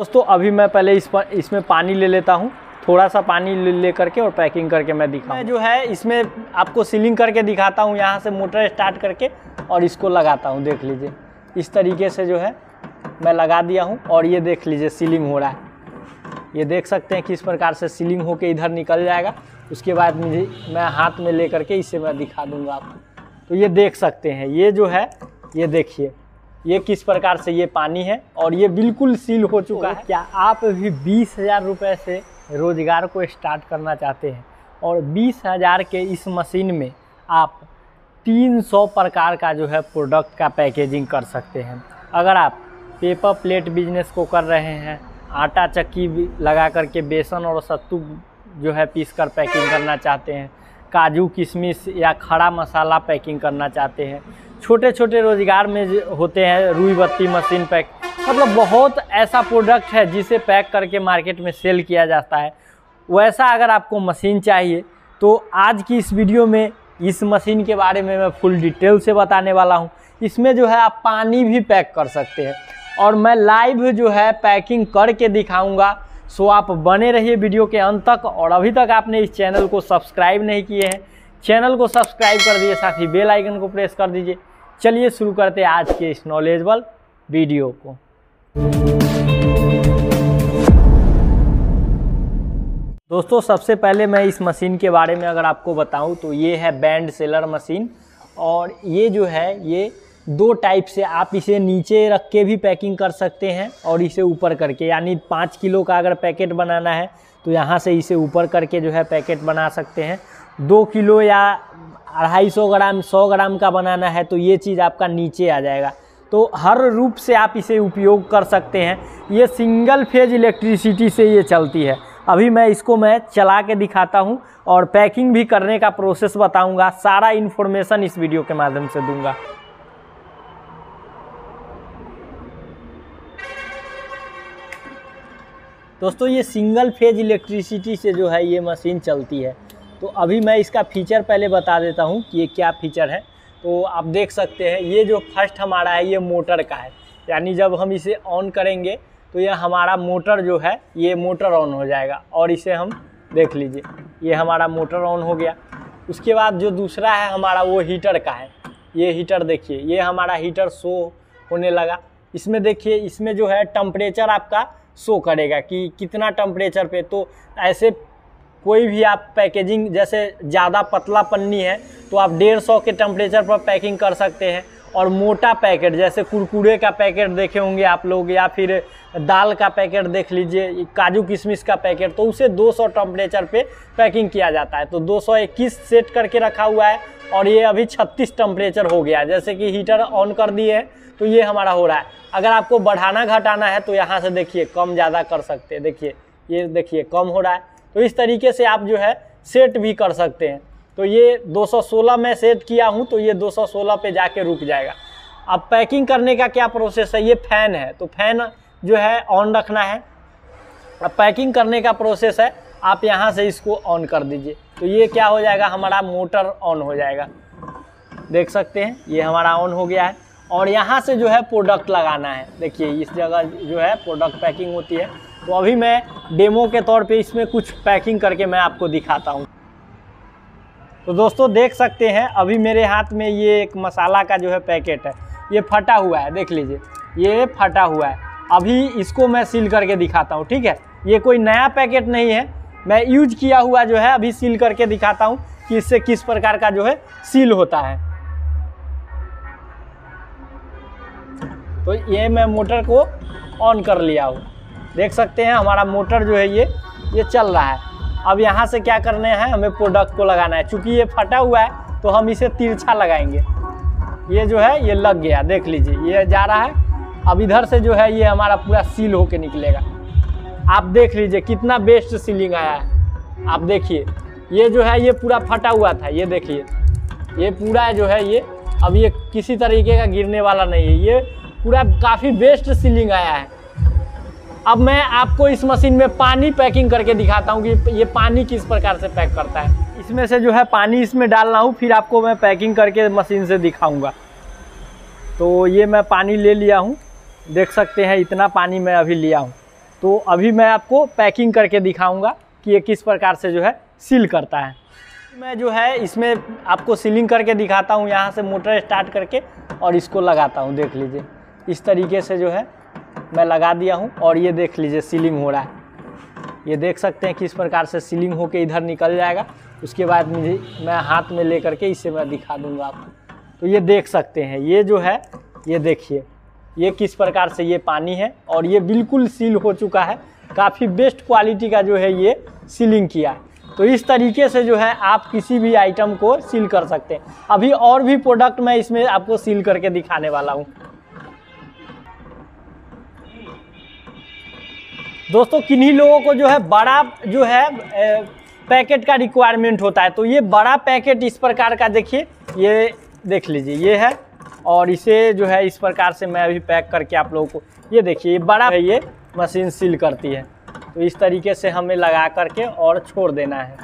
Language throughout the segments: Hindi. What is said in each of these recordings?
दोस्तों अभी मैं पहले इसमें पानी ले लेता हूँ, थोड़ा सा पानी ले करके और पैकिंग करके मैं दिखाऊँ। मैं जो है इसमें आपको सीलिंग करके दिखाता हूँ, यहाँ से मोटर स्टार्ट करके और इसको लगाता हूँ। देख लीजिए इस तरीके से जो है मैं लगा दिया हूँ और ये देख लीजिए सीलिंग हो रहा है। ये देख सकते हैं किस प्रकार से सीलिंग होके इधर निकल जाएगा। उसके बाद मैं हाथ में ले करके इसे मैं दिखा दूँगा आपको। तो ये देख सकते हैं, ये जो है ये देखिए ये किस प्रकार से ये पानी है और ये बिल्कुल सील हो चुका है। क्या आप भी 20,000 रुपये से रोज़गार को स्टार्ट करना चाहते हैं और 20,000 के इस मशीन में आप 300 प्रकार का जो है प्रोडक्ट का पैकेजिंग कर सकते हैं। अगर आप पेपर प्लेट बिजनेस को कर रहे हैं, आटा चक्की लगा करके बेसन और सत्तू जो है पीस कर पैकिंग करना चाहते हैं, काजू किशमिश या खड़ा मसाला पैकिंग करना चाहते हैं, छोटे छोटे रोज़गार में होते हैं, रुई बत्ती मशीन पैक, मतलब बहुत ऐसा प्रोडक्ट है जिसे पैक करके मार्केट में सेल किया जाता है। वैसा अगर आपको मशीन चाहिए तो आज की इस वीडियो में इस मशीन के बारे में मैं फुल डिटेल से बताने वाला हूँ। इसमें जो है आप पानी भी पैक कर सकते हैं और मैं लाइव जो है पैकिंग करके दिखाऊंगा। सो आप बने रहिए वीडियो के अंत तक। और अभी तक आपने इस चैनल को सब्सक्राइब नहीं किए हैं, चैनल को सब्सक्राइब कर दीजिए, साथ ही बेल आइकन को प्रेस कर दीजिए। चलिए शुरू करते हैं आज के इस नॉलेजेबल वीडियो को। दोस्तों सबसे पहले मैं इस मशीन के बारे में अगर आपको बताऊं तो ये है बैंड सेलर मशीन। और ये जो है ये दो टाइप से, आप इसे नीचे रख के भी पैकिंग कर सकते हैं और इसे ऊपर करके, यानी 5 किलो का अगर पैकेट बनाना है तो यहाँ से इसे ऊपर करके जो है पैकेट बना सकते हैं। 2 किलो या 250 ग्राम 100 ग्राम का बनाना है तो ये चीज़ आपका नीचे आ जाएगा। तो हर रूप से आप इसे उपयोग कर सकते हैं। ये सिंगल फेज इलेक्ट्रिसिटी से ये चलती है। अभी मैं चला के दिखाता हूँ और पैकिंग भी करने का प्रोसेस बताऊँगा। सारा इन्फॉर्मेशन इस वीडियो के माध्यम से दूँगा। दोस्तों ये सिंगल फेज इलेक्ट्रिसिटी से जो है ये मशीन चलती है। तो अभी मैं इसका फीचर पहले बता देता हूँ कि ये क्या फीचर है। तो आप देख सकते हैं ये जो फर्स्ट हमारा है ये मोटर का है, यानी जब हम इसे ऑन करेंगे तो ये हमारा मोटर जो है ये मोटर ऑन हो जाएगा। और इसे हम देख लीजिए ये हमारा मोटर ऑन हो गया। उसके बाद जो दूसरा है हमारा वो हीटर का है। ये हीटर देखिए ये हमारा हीटर शो होने लगा। इसमें देखिए इसमें जो है टेम्परेचर आपका शो करेगा कि कितना टेम्परेचर पे। तो ऐसे कोई भी आप पैकेजिंग, जैसे ज़्यादा पतला पन्नी है तो आप 150 के टेम्परेचर पर पैकिंग कर सकते हैं। और मोटा पैकेट जैसे कुरकुरे का पैकेट देखे होंगे आप लोग, या फिर दाल का पैकेट देख लीजिए, काजू किशमिश का पैकेट, तो उसे 200 टेम्परेचर पे पैकिंग किया जाता है। तो 221 सेट करके रखा हुआ है और ये अभी 36 टेम्परेचर हो गया। जैसे कि हीटर ऑन कर दिए हैं तो ये हमारा हो रहा है। अगर आपको बढ़ाना घटाना है तो यहाँ से देखिए कम ज़्यादा कर सकते हैं। देखिए ये देखिए कम हो रहा है। तो इस तरीके से आप जो है सेट भी कर सकते हैं। तो ये 216 में सेट किया हूँ तो ये 216 पे जाके रुक जाएगा। अब पैकिंग करने का क्या प्रोसेस है, ये फैन है तो फैन जो है ऑन रखना है। अब पैकिंग करने का प्रोसेस है, आप यहाँ से इसको ऑन कर दीजिए तो ये क्या हो जाएगा, हमारा मोटर ऑन हो जाएगा। देख सकते हैं ये हमारा ऑन हो गया है। और यहाँ से जो है प्रोडक्ट लगाना है। देखिए इस जगह जो है प्रोडक्ट पैकिंग होती है। तो अभी मैं डेमो के तौर पे इसमें कुछ पैकिंग करके मैं आपको दिखाता हूँ। तो दोस्तों देख सकते हैं अभी मेरे हाथ में ये एक मसाला का जो है पैकेट है, ये फटा हुआ है। देख लीजिए ये फटा हुआ है। अभी इसको मैं सील करके दिखाता हूँ, ठीक है। ये कोई नया पैकेट नहीं है, मैं यूज किया हुआ जो है अभी सील करके दिखाता हूँ कि इससे किस प्रकार का जो है सील होता है। तो ये मैं मोटर को ऑन कर लिया हूँ। देख सकते हैं हमारा मोटर जो है ये चल रहा है। अब यहाँ से क्या करना है, हमें प्रोडक्ट को लगाना है। चूँकि ये फटा हुआ है तो हम इसे तिरछा लगाएंगे। ये जो है ये लग गया, देख लीजिए ये जा रहा है। अब इधर से जो है ये हमारा पूरा सील होके निकलेगा। आप देख लीजिए कितना बेस्ट सीलिंग आया है। आप देखिए ये जो है ये पूरा फटा हुआ था, ये देखिए ये पूरा जो है ये अब ये किसी तरीके का गिरने वाला नहीं है। ये पूरा काफ़ी बेस्ट सीलिंग आया है। अब मैं आपको इस मशीन में पानी पैकिंग करके दिखाता हूँ कि ये पानी किस प्रकार से पैक करता है। इसमें से जो है पानी इसमें डालना हूँ, फिर आपको मैं पैकिंग करके मशीन से दिखाऊंगा। तो ये मैं पानी ले लिया हूँ, देख सकते हैं इतना पानी मैं अभी लिया हूँ। तो अभी मैं आपको पैकिंग करके दिखाऊंगा कि ये किस प्रकार से जो है सील करता है। मैं जो है इसमें आपको सीलिंग करके दिखाता हूँ, यहाँ से मोटर स्टार्ट करके और इसको लगाता हूँ। देख लीजिए इस तरीके से जो है मैं लगा दिया हूँ और ये देख लीजिए सीलिंग हो रहा है। ये देख सकते हैं किस प्रकार से सीलिंग होके इधर निकल जाएगा। उसके बाद मैं हाथ में ले करके इसे मैं दिखा दूँगा आपको। तो ये देख सकते हैं ये जो है, ये देखिए ये किस प्रकार से ये पानी है और ये बिल्कुल सील हो चुका है। काफ़ी बेस्ट क्वालिटी का जो है ये सीलिंग किया है। तो इस तरीके से जो है आप किसी भी आइटम को सील कर सकते हैं। अभी और भी प्रोडक्ट मैं इसमें आपको सील करके दिखाने वाला हूँ। दोस्तों किन्हीं लोगों को जो है बड़ा जो है पैकेट का रिक्वायरमेंट होता है, तो ये बड़ा पैकेट इस प्रकार का देखिए, ये देख लीजिए ये है और इसे जो है इस प्रकार से मैं अभी पैक करके आप लोगों को, ये देखिए ये बड़ा है, ये मशीन सील करती है। तो इस तरीके से हमें लगा करके और छोड़ देना है।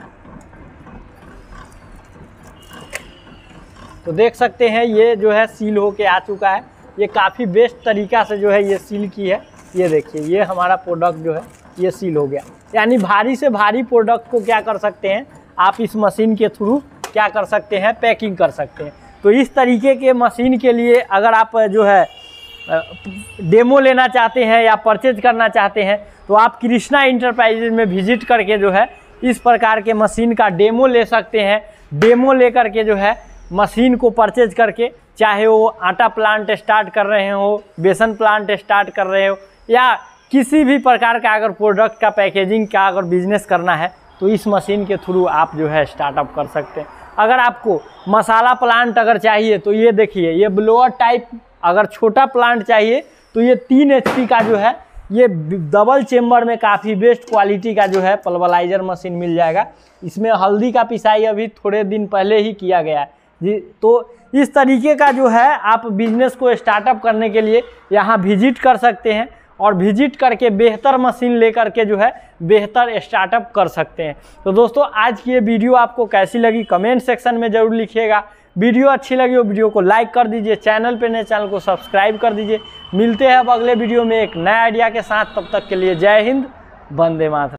तो देख सकते हैं ये जो है सील होके आ चुका है। ये काफ़ी बेस्ट तरीका से जो है ये सील की है। ये देखिए ये हमारा प्रोडक्ट जो है ये सील हो गया। यानी भारी से भारी प्रोडक्ट को क्या कर सकते हैं आप इस मशीन के थ्रू क्या कर सकते हैं, पैकिंग कर सकते हैं। तो इस तरीके के मशीन के लिए अगर आप जो है डेमो लेना चाहते हैं या परचेज करना चाहते हैं तो आप कृष्णा इंटरप्राइजेज में विजिट करके जो है इस प्रकार के मशीन का डेमो ले सकते हैं। डेमो ले करके जो है मशीन को परचेज करके, चाहे वो आटा प्लांट स्टार्ट कर रहे हो, बेसन प्लांट स्टार्ट कर रहे हो या किसी भी प्रकार का अगर प्रोडक्ट का पैकेजिंग का अगर बिजनेस करना है तो इस मशीन के थ्रू आप जो है स्टार्टअप कर सकते हैं। अगर आपको मसाला प्लांट अगर चाहिए तो ये देखिए ये ब्लोअर टाइप, अगर छोटा प्लांट चाहिए तो ये 3 HP का जो है ये डबल चेम्बर में काफ़ी बेस्ट क्वालिटी का जो है पल्वराइजर मशीन मिल जाएगा। इसमें हल्दी का पिसाई अभी थोड़े दिन पहले ही किया गया है जी। तो इस तरीके का जो है आप बिजनेस को स्टार्टअप करने के लिए यहाँ विजिट कर सकते हैं और विजिट करके बेहतर मशीन लेकर के जो है बेहतर स्टार्टअप कर सकते हैं। तो दोस्तों आज की ये वीडियो आपको कैसी लगी कमेंट सेक्शन में ज़रूर लिखिएगा। वीडियो अच्छी लगी हो वीडियो को लाइक कर दीजिए, चैनल पे नए चैनल को सब्सक्राइब कर दीजिए। मिलते हैं अब अगले वीडियो में एक नए आइडिया के साथ, तब तक के लिए जय हिंद, वंदे मातरम।